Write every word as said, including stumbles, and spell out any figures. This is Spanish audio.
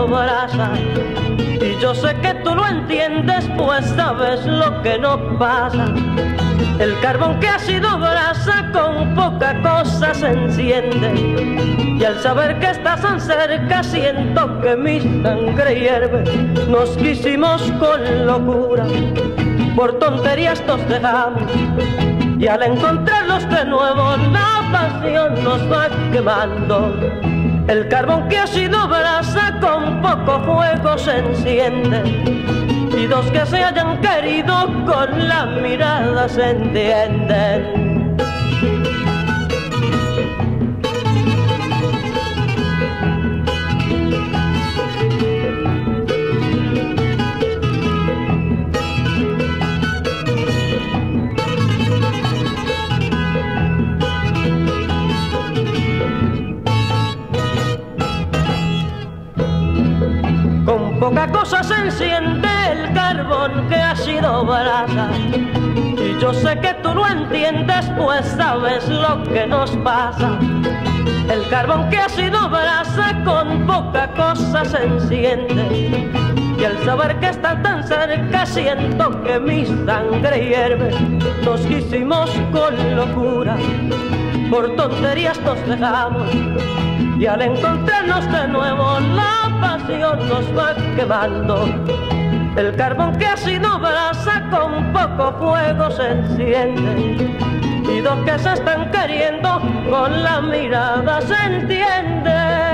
brasa. Y yo sé que tú lo entiendes, pues sabes lo que no pasa. El carbón que ha sido brasa con poca cosa se enciende. Y al saber que estás tan cerca siento que mi sangre hierve. Nos quisimos con locura, por tonterías nos dejamos. Y al encontrarlos de nuevo la pasión nos va quemando. El carbón que ha sido brasa con poco fuego se enciende. Y dos que se hayan querido con la mirada se entienden. Con poca cosa se enciende el carbón que ha sido brasa. Y yo sé que tú lo entiendes, pues sabes lo que nos pasa. El carbón que ha sido brasa con poca cosa se enciende. Y al saber que están tan cerca siento que mi sangre hierve. Nos quisimos con locura, por tonterías nos dejamos. Y al encontrarnos de nuevo la pasión nos va quemando. El carbón que ha sido brasa con poco fuego se enciende. Y dos que se están queriendo con la mirada se entienden.